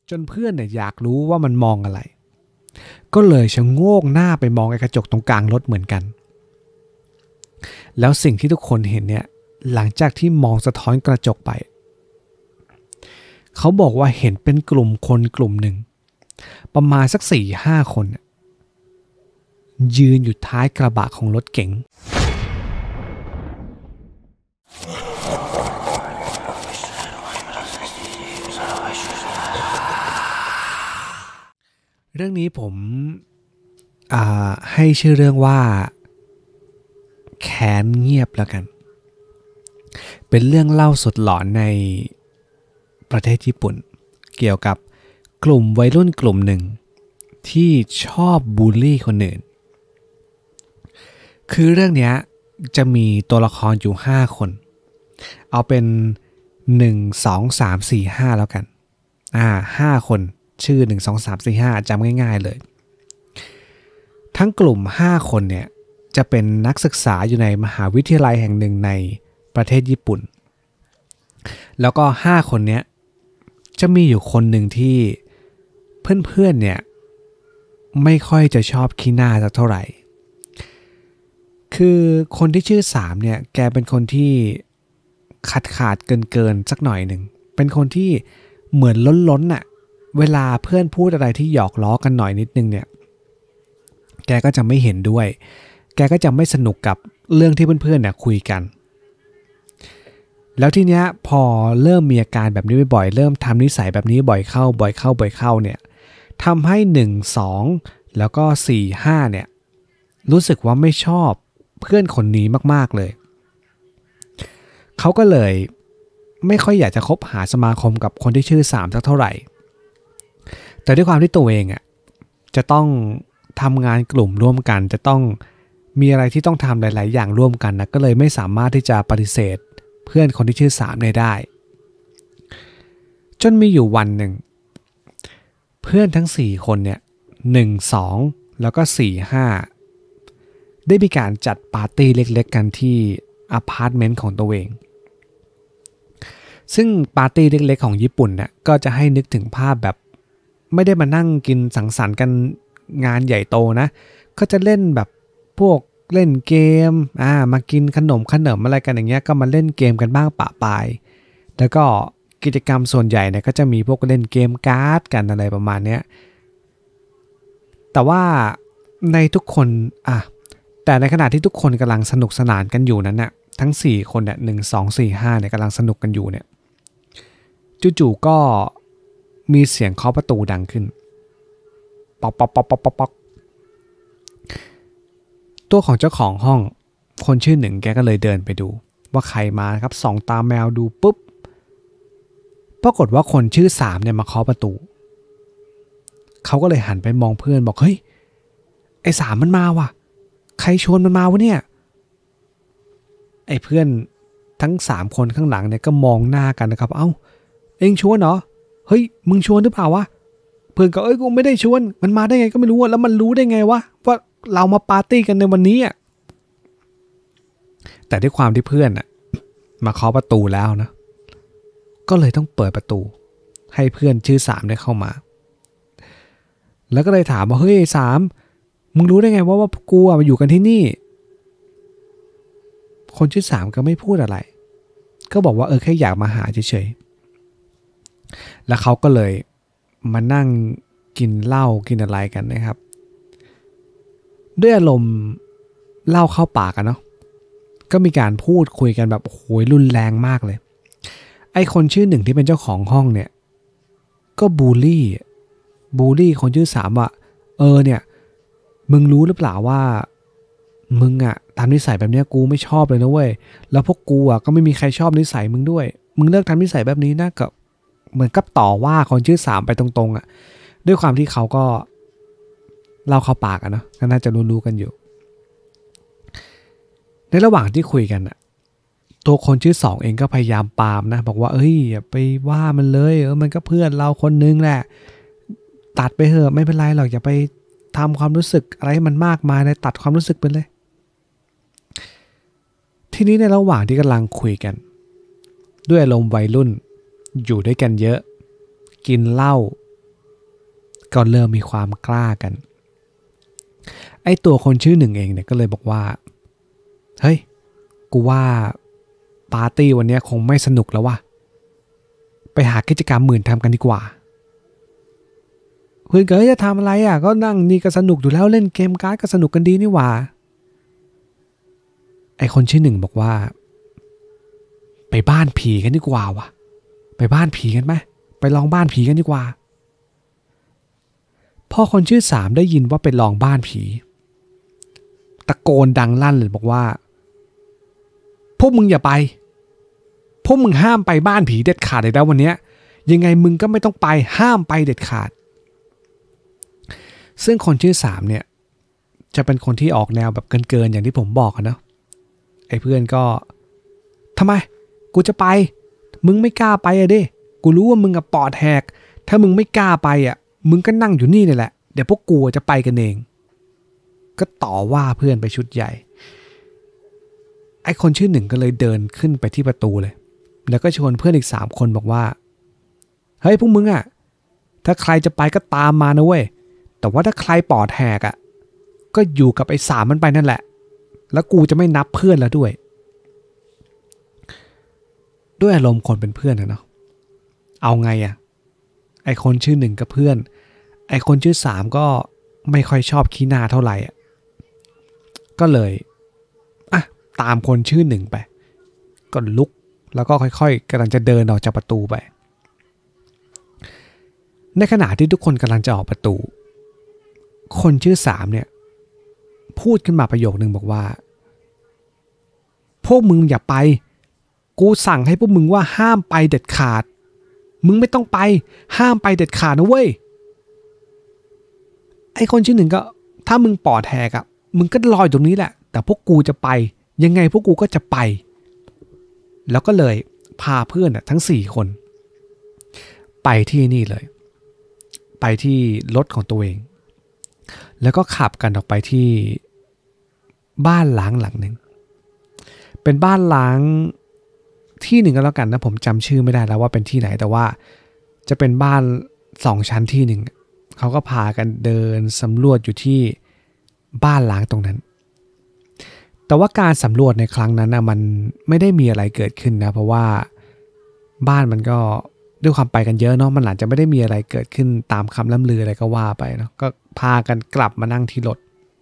จนเพื่อนเนี่ยอยากรู้ว่ามันมองอะไรก็เลยชะโงกหน้าไปมองไอ้กระจกตรงกลางรถเหมือนกันแล้วสิ่งที่ทุกคนเห็นเนี่ยหลังจากที่มองสะท้อนกระจกไปเขาบอกว่าเห็นเป็นกลุ่มคนกลุ่มหนึ่งประมาณสัก 4-5 คนยืนอยู่ท้ายกระบะของรถเก๋งเรื่องนี้ผมให้ชื่อเรื่องว่าแค้นเงียบแล้วกันเป็นเรื่องเล่าสุดหลอนในประเทศญี่ปุ่นเกี่ยวกับกลุ่มวัยรุ่นกลุ่มหนึ่งที่ชอบบูลลี่คนอื่นคือเรื่องนี้จะมีตัวละครอยู่5คนเอาเป็น1 2 3 4 5แล้วกัน5คนชื่อ1 2 3 4 5จำง่ายๆเลยทั้งกลุ่ม5คนเนี่ยจะเป็นนักศึกษาอยู่ในมหาวิทยาลัยแห่งหนึ่งในประเทศญี่ปุ่นแล้วก็5คนนี้จะมีอยู่คนหนึ่งที่เพื่อนๆเนี่ยไม่ค่อยจะชอบขี้หน้าสักเท่าไหร่คือคนที่ชื่อ3เนี่ยแกเป็นคนที่ขาดเกินสักหน่อยหนึ่งเป็นคนที่เหมือนล้นน่ะเวลาเพื่อนพูดอะไรที่หยอกล้อกันหน่อยนิดนึงเนี่ยแกก็จะไม่เห็นด้วยแกก็จะไม่สนุกกับเรื่องที่เพื่อนๆเนี่ยคุยกันแล้วทีเนี้ยพอเริ่มมีอาการแบบนี้บ่อยๆเริ่มทำนิสัยแบบนี้บ่อยเข้าเนี่ยทำให้1 2แล้วก็4 5เนี่ยรู้สึกว่าไม่ชอบเพื่อนคนนี้มากๆเลยเขาก็เลยไม่ค่อยอยากจะคบหาสมาคมกับคนที่ชื่อ3สักเท่าไหร่แต่ด้วยความที่ตัวเองจะต้องทำงานกลุ่มร่วมกันจะต้องมีอะไรที่ต้องทำหลายๆอย่างร่วมกันนะก็เลยไม่สามารถที่จะปฏิเสธเพื่อนคนที่ชื่อ3ได้จนมีอยู่วันหนึ่งเพื่อนทั้ง4คนเนี่ย1 2แล้วก็4 5ได้มีการจัดปาร์ตี้เล็กๆกันที่อพาร์ตเมนต์ของตัวเองซึ่งปาร์ตี้เล็กๆของญี่ปุ่นเนี่ยก็จะให้นึกถึงภาพแบบไม่ได้มานั่งกินสังสรรค์กันงานใหญ่โตนะก็จะเล่นแบบพวกเล่นเกมมากินขนมอะไรกันอย่างเงี้ยก็มาเล่นเกมกันบ้างปะปายแล้วก็กิจกรรมส่วนใหญ่เนี่ยก็จะมีพวกเล่นเกมการ์ดกันอะไรประมาณเนี้ยแต่ว่าในทุกคนแต่ในขณะที่ทุกคนกำลังสนุกสนานกันอยู่นั้นน่ะทั้ง4คนเนี่ย1 2 4 5เนี่ยกำลังสนุกกันอยู่เนี่ยจู่ๆก็มีเสียงเคาะประตูดังขึ้นป๊อกป๊อกป๊อกป๊อกป๊อกตัวของเจ้าของห้องคนชื่อหนึ่งแกก็เลยเดินไปดูว่าใครมาครับส่องตาแมวดูปุ๊บปรากฏว่าคนชื่อ3เนี่ยมาเคาะประตูเขาก็เลยหันไปมองเพื่อนบอกเฮ้ยไอ้3มันมาว่ะใครชวนมันมาวะเนี่ยไอ้เพื่อนทั้ง3คนข้างหลังเนี่ยก็มองหน้ากันนะครับเอ้าเอ็งชวนเหรอเฮ้ยมึงชวนหรือเปล่าวะเพื่อนก็กูไม่ได้ชวนมันมาได้ไงก็ไม่รู้แล้วมันรู้ได้ไงวะว่าเรามาปาร์ตี้กันในวันนี้แต่ด้วยความที่เพื่อนมาเคาะประตูแล้วนะก็เลยต้องเปิดประตูให้เพื่อนชื่อ3ได้เข้ามาแล้วก็เลยถามว่าเฮ้ย3มึงรู้ได้ไงว่ากูมาอยู่กันที่นี่คนชื่อ3ก็ไม่พูดอะไรก็บอกว่าแค่อยากมาหาเฉยๆแล้วเขาก็เลยมานั่งกินเหล้ากินอะไรกันนะครับด้วยอารมณ์เหล้าเข้าปากกันเนาะก็มีการพูดคุยกันแบบโอ้โหรุนแรงมากเลยไอ้คนชื่อ1ที่เป็นเจ้าของห้องเนี่ยก็บูลลี่คนชื่อ3ว่าเนี่ยมึงรู้หรือเปล่าว่ามึงทำนิสัยแบบนี้กูไม่ชอบเลยนะเว้ยแล้วพวกกูก็ไม่มีใครชอบนิสัยมึงด้วยมึงเลิกทำนิสัยแบบนี้นะกับเหมือนกับต่อว่าคนชื่อ3ไปตรงๆด้วยความที่เขาก็เล่าเข้าปากเนาะก็น่าจะรู้กันอยู่ในระหว่างที่คุยกันตัวคนชื่อ2เองก็พยายามปรามนะบอกว่าอย่าไปว่ามันเลยมันก็เพื่อนเราคนนึงแหละตัดไปเถอะไม่เป็นไรหรอกอย่าไปทำความรู้สึกอะไรให้มันมากมายเลยตัดความรู้สึกไปเลยทีนี้ในระหว่างที่กำลังคุยกันด้วยอารมณ์วัยรุ่นอยู่ด้วยกันเยอะกินเหล้าก็เริ่มมีความกล้ากันไอ้ตัวคนชื่อหนึ่งเองเนี่ยก็เลยบอกว่าเฮ้ยกูว่าปาร์ตี้วันนี้คงไม่สนุกแล้วว่ะไปหากิจกรรมอื่นทำกันดีกว่าเพื่อนก็จะทำอะไรอ่ะก็นั่งนี่ก็สนุกอยู่แล้วเล่นเกมการ์ดก็สนุกกันดีนี่หว่าไอ้คนชื่อหนึ่งบอกว่าไปบ้านผีกันดีกว่าวะไปบ้านผีกันไหมไปลองบ้านผีกันดีกว่าพอคนชื่อสามได้ยินว่าไปลองบ้านผีตะโกนดังลั่นเลยบอกว่าพวกมึงอย่าไปพวกมึงห้ามไปบ้านผีเด็ดขาดเลยนะวันนี้ยังไงมึงก็ไม่ต้องไปห้ามไปเด็ดขาดซึ่งคนชื่อสามเนี่ยจะเป็นคนที่ออกแนวแบบเกินๆอย่างที่ผมบอกนะไอ้เพื่อนก็ทำไมกูจะไปมึงไม่กล้าไปอะดิกูรู้ว่ามึงอะปอดแหกถ้ามึงไม่กล้าไปอะมึงก็นั่งอยู่นี่นี่แหละเดี๋ยวพวกกูจะไปกันเองก็ต่อว่าเพื่อนไปชุดใหญ่ไอ้คนชื่อหนึ่งก็เลยเดินขึ้นไปที่ประตูเลยแล้วก็ชวนเพื่อนอีก3 คนบอกว่าเฮ้ยพวกมึงอะถ้าใครจะไปก็ตามมานะเว้ยแต่ว่าถ้าใครปอดแหกอะก็อยู่กับไอ้สามมันไปนั่นแหละแล้วกูจะไม่นับเพื่อนแล้วด้วยอารมณ์คนเป็นเพื่อนนะเนาะเอาไงอะไอคนชื่อหนึ่งกับเพื่อนไอคนชื่อสามก็ไม่ค่อยชอบขี้หน้าเท่าไหร่อ่ะก็เลยอ่ะตามคนชื่อหนึ่งไปก็ลุกแล้วก็ค่อยๆกำลังจะเดินออกจากประตูไปในขณะที่ทุกคนกำลังจะออกประตูคนชื่อสามเนี่ยพูดขึ้นมาประโยคนึงบอกว่าพวกมึงอย่าไปกูสั่งให้พวกมึงว่าห้ามไปเด็ดขาดมึงไม่ต้องไปห้ามไปเด็ดขาดนะเว้ยไอ้คนชื่อหนึ่งก็ถ้ามึงปอดแหกอ่ะมึงก็รออยู่ตรงนี้แหละแต่พวกกูจะไปยังไงพวกกูก็จะไปแล้วก็เลยพาเพื่อนทั้ง4 คนไปที่นี่เลยไปที่รถของตัวเองแล้วก็ขับกันออกไปที่บ้านล้างหลังหนึ่งเป็นบ้านล้างที่หนึ่งก็แล้วกันนะผมจำชื่อไม่ได้แล้วว่าเป็นที่ไหนแต่ว่าจะเป็นบ้าน2 ชั้นที่หนึ่งเขาก็พากันเดินสำรวจอยู่ที่บ้านล้างตรงนั้นแต่ว่าการสำรวจในครั้งนั้นนะมันไม่ได้มีอะไรเกิดขึ้นนะเพราะว่าบ้านมันก็ด้วยความไปกันเยอะเนาะมันอาจจะไม่ได้มีอะไรเกิดขึ้นตามคำล่ำลืออะไรก็ว่าไปเนาะก็พากันกลับมานั่งที่รถ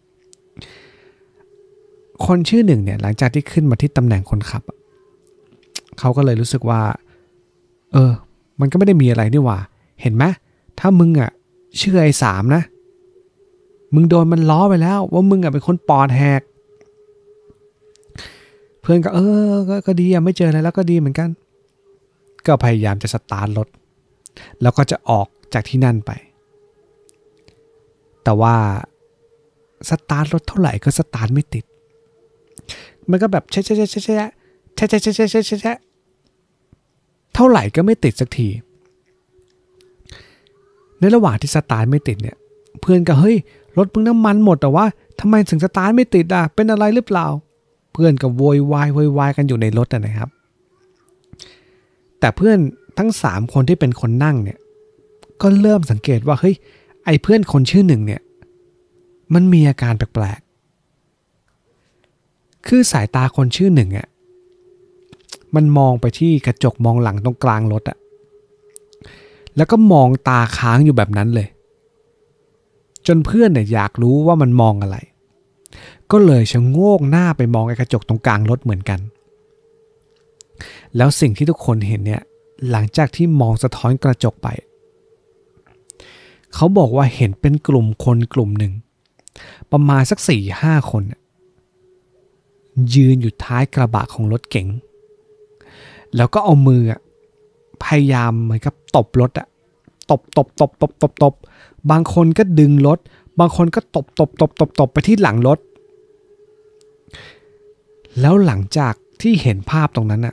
คนชื่อหนึ่งเนี่ยหลังจากที่ขึ้นมาที่ตำแหน่งคนขับเขาก็เลยรู้สึกว่ามันก็ไม่ได้มีอะไรนี่หว่าเห็นไหมถ้ามึงอ่ะเชื่อไอ้สามนะมึงโดนมันล้อไปแล้วว่ามึงอ่ะเป็นคนปอดแหกเพื่อนก็ก็ดีอ่ะไม่เจออะไรแล้วก็ดีเหมือนกันก็พยายามจะสตาร์ทรถแล้วก็จะออกจากที่นั่นไปแต่ว่าสตาร์ทรถเท่าไหร่ก็สตาร์ทไม่ติดมันก็แบบแช่เท่าไหร่ก็ไม่ติดสักทีในระหว่างที่สตาร์ทไม่ติดเนี่ยเพื่อนก็เฮ้ยรถมึงน้ำมันหมดแต่ว่าทำไมถึงสตาร์ทไม่ติดอ่ะเป็นอะไรหรือเปล่าเพื่อนก็โวยวายกันอยู่ในรถนะครับแต่เพื่อนทั้ง3 คนที่เป็นคนนั่งเนี่ยก็เริ่มสังเกตว่าเฮ้ยไอ้เพื่อนคนชื่อหนึ่งเนี่ยมันมีอาการแปลกๆคือสายตาคนชื่อหนึ่งอ่ะมันมองไปที่กระจกมองหลังตรงกลางรถอ่ะแล้วก็มองตาค้างอยู่แบบนั้นเลยจนเพื่อนเนี่ยอยากรู้ว่ามันมองอะไรก็เลยชะโงกหน้าไปมองไอ้กระจกตรงกลางรถเหมือนกันแล้วสิ่งที่ทุกคนเห็นเนี่ยหลังจากที่มองสะท้อนกระจกไปเขาบอกว่าเห็นเป็นกลุ่มคนกลุ่มหนึ่งประมาณสัก 4-5 คนยืนอยู่ท้ายกระบะของรถเก๋งแล้วก็เอามือพยายามเหมือนกับตบรถตบบางคนก็ดึงรถบางคนก็ตบไปที่หลังรถแล้วหลังจากที่เห็นภาพตรงนั้น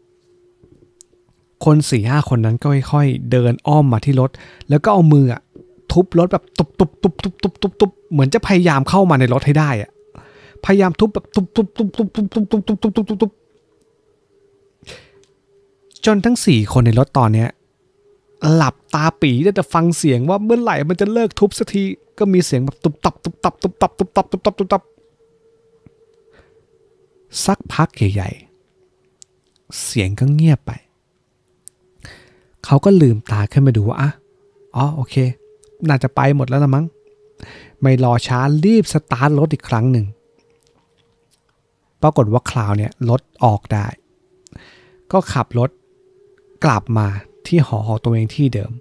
คน 4-5 คนนั้นก็ค่อยๆเดินอ้อมมาที่รถแล้วก็เอามือทุบรถแบบตุบเหมือนจะพยายามเข้ามาในรถให้ได้พยายามทุบแบบตุบจนทั้ง4 คนในรถตอนนี้หลับตาปีได้แต่ฟังเสียงว่าเมื่อไหร่มันจะเลิกทุบสักทีก็มีเสียงแบบตุบตับตุบตับตุบตับตุบตับตุบตับตุบตับสักพักใหญ่ๆเสียงก็เงียบไปเขาก็ลืมตาขึ้นมาดูว่าโอเคน่าจะไปหมดแล้วละมั้งไม่รอช้ารีบสตาร์ทรถอีกครั้งหนึ่งปรากฏว่าคราวเนี่ยรถออกได้ก็ขับรถกลับมาที่หอของตัวเองที่เดิม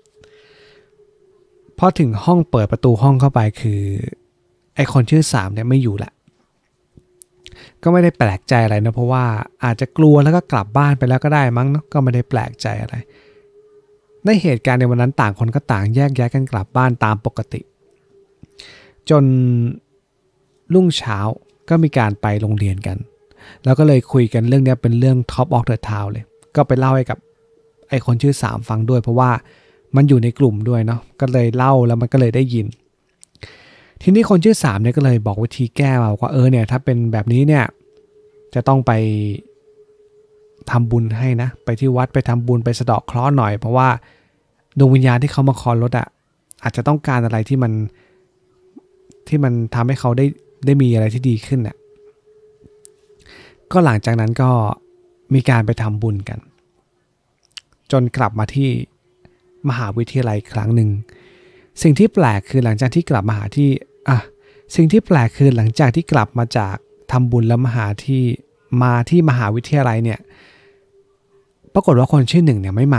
พอถึงห้องเปิดประตูห้องเข้าไปคือไอคนชื่อ3เนี่ยไม่อยู่ละก็ไม่ได้แปลกใจอะไรนะเพราะว่าอาจจะกลัวแล้วก็กลับบ้านไปแล้วก็ได้มั้งเนาะก็ไม่ได้แปลกใจอะไรในเหตุการณ์ในวันนั้นต่างคนก็ต่างแยกย้ายกันกลับบ้านตามปกติจนรุ่งเช้าก็มีการไปโรงเรียนกันแล้วก็เลยคุยกันเรื่องนี้เป็นเรื่อง Top of the Town เลยก็ไปเล่าให้กับไอคนชื่อ3ฟังด้วยเพราะว่ามันอยู่ในกลุ่มด้วยเนาะก็เลยเล่าแล้วมันก็เลยได้ยินทีนี้คนชื่อ3เนี่ยก็เลยบอกวิธีแก้มาว่าเนี่ยถ้าเป็นแบบนี้เนี่ยจะต้องไปทำบุญให้นะไปที่วัดไปทำบุญไปสะเดาะเคราะห์หน่อยเพราะว่าดวงวิญญาณที่เขามาคลอรถอาจจะต้องการอะไรที่มันทำให้เขาได้มีอะไรที่ดีขึ้นน่ะก็หลังจากนั้นก็มีการไปทำบุญกันจนกลับมาที่มหาวิทยาลัยครั้งหนึ่งสิ่งที่แปลกคือหลังจากที่กลับมาหาที่สิ่งที่แปลกคือหลังจากที่กลับมาจากทำบุญแล้วมาที่มหาวิทยาลัยเนี่ยปรากฏว่าคนชื่อ1เนี่ยไม่มา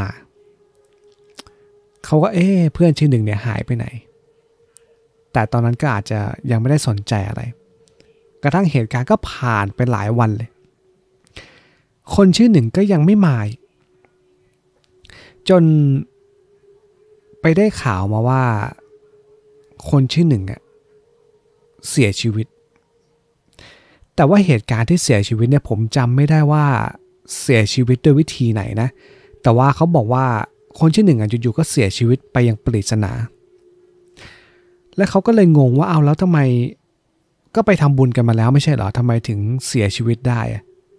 เขาก็เพื่อนชื่อ1เนี่ยหายไปไหนแต่ตอนนั้นก็อาจจะยังไม่ได้สนใจอะไรกระทั่งเหตุการณ์ก็ผ่านไปหลายวันเลยคนชื่อ1ก็ยังไม่มาจนไปได้ข่าวมาว่าคนชื่อ1เสียชีวิตแต่ว่าเหตุการณ์ที่เสียชีวิตเนี่ยผมจำไม่ได้ว่าเสียชีวิตด้วยวิธีไหนนะแต่ว่าเขาบอกว่าคนชื่อ1อยู่ๆก็เสียชีวิตไปอย่างปริศนาและเขาก็เลยงงว่าแล้วทำไมก็ไปทำบุญกันมาแล้วไม่ใช่เหรอทำไมถึงเสียชีวิตได้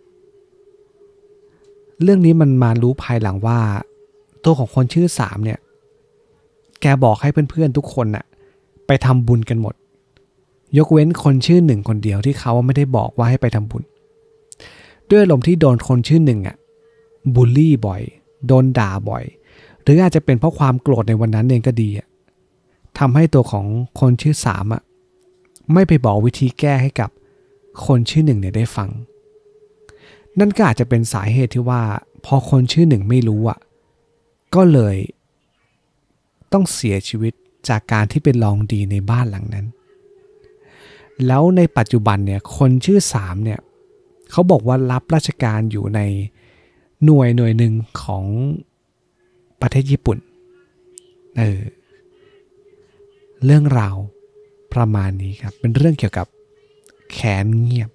เรื่องนี้มันมารู้ภายหลังว่าตัวของคนชื่อ3เนี่ยแกบอกให้เพื่อนๆทุกคนไปทำบุญกันหมดยกเว้นคนชื่อ1คนเดียวที่เขาไม่ได้บอกว่าให้ไปทำบุญด้วยอารมณ์ที่โดนคนชื่อ1บูลลี่บ่อยโดนด่าบ่อยหรืออาจจะเป็นเพราะความโกรธในวันนั้นเองก็ดีทำให้ตัวของคนชื่อ3ไม่ไปบอกวิธีแก้ให้กับคนชื่อ1เนี่ยได้ฟังนั่นก็อาจจะเป็นสาเหตุที่ว่าพอคนชื่อ1ไม่รู้ก็เลยต้องเสียชีวิตจากการที่เป็นลองดีในบ้านหลังนั้นแล้วในปัจจุบันเนี่ยคนชื่อ3เนี่ยเขาบอกว่ารับราชการอยู่ในหน่วยหนึ่งของประเทศญี่ปุ่นเรื่องราวประมาณนี้ครับเป็นเรื่องเกี่ยวกับแค้นเงียบ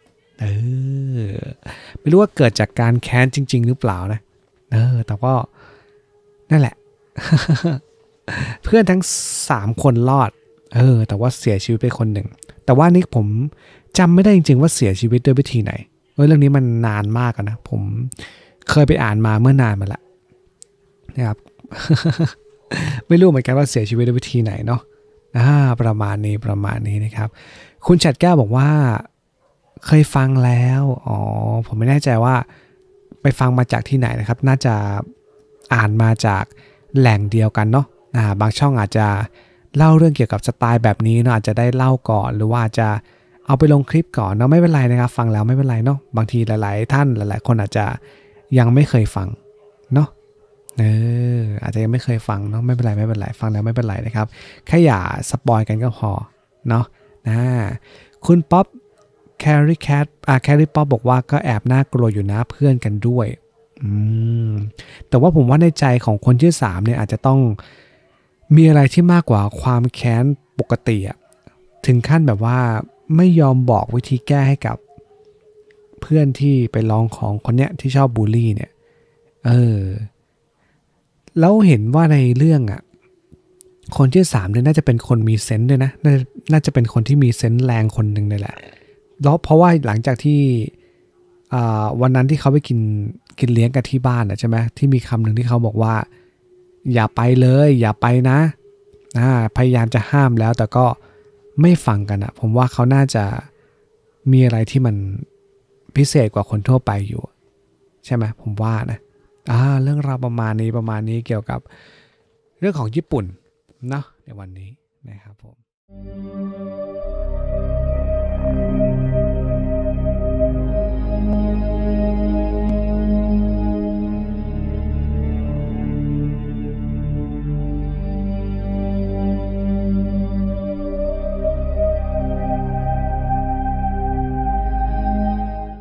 ไม่รู้ว่าเกิดจากการแค้นจริงๆหรือเปล่านะแต่ก็นั่นแหละ เพื่อนทั้ง3คนรอดแต่ว่าเสียชีวิตไปคนหนึ่งแต่ว่านี่ผมจำไม่ได้จริงๆว่าเสียชีวิตด้วยวิธีไหนเรื่องนี้มันนานมากนะผมเคยไปอ่านมาเมื่อนานมาแล้วนะครับ ไม่รู้เหมือนกันว่าเสียชีวิตด้วยวิธีไหนเนาะประมาณนี้นะครับคุณฉัดแก้วบอกว่าเคยฟังแล้วผมไม่แน่ใจว่าไปฟังมาจากที่ไหนนะครับน่าจะอ่านมาจากแหล่งเดียวกันเนาะบางช่องอาจจะเล่าเรื่องเกี่ยวกับสไตล์แบบนี้เนาะอาจจะได้เล่าก่อนหรือว่าจะเอาไปลงคลิปก่อนเนาะไม่เป็นไรนะครับฟังแล้วไม่เป็นไรเนาะบางทีหลายๆท่านหลายๆคนอาจจะยังไม่เคยฟังเนาะอาจจะยังไม่เคยฟังเนาะไม่เป็นไรฟังแล้วไม่เป็นไรนะครับแค่อย่าสปอยกันก็พอเนาะคุณป๊อปแครีป๊อปบอกว่าก็แอบน่ากลัวอยู่นะเพื่อนกันด้วยแต่ว่าผมว่าในใจของคนชื่อ3เนี่ยอาจจะต้องมีอะไรที่มากกว่าความแค้นปกติถึงขั้นแบบว่าไม่ยอมบอกวิธีแก้ให้กับเพื่อนที่ไปลองของคนเนี้ยที่ชอบบูลลี่เนี่ยแล้วเห็นว่าในเรื่องคนชื่อ3เนี่ยน่าจะเป็นคนมีเซนส์ด้วยนะน่าจะเป็นคนที่มีเซนส์แรงคนหนึ่งเลยแหละแล้วเพราะว่าหลังจากที่วันนั้นที่เขาไปกินเลี้ยงกันที่บ้านใช่ไหมที่มีคำหนึ่งที่เขาบอกว่าอย่าไปเลยอย่าไปนะพยายามจะห้ามแล้วแต่ก็ไม่ฟังกันอะผมว่าเขาน่าจะมีอะไรที่มันพิเศษกว่าคนทั่วไปอยู่ใช่ไหมผมว่านะเรื่องราวประมาณนี้เกี่ยวกับเรื่องของญี่ปุ่นเนาะในวันนี้นะครับผม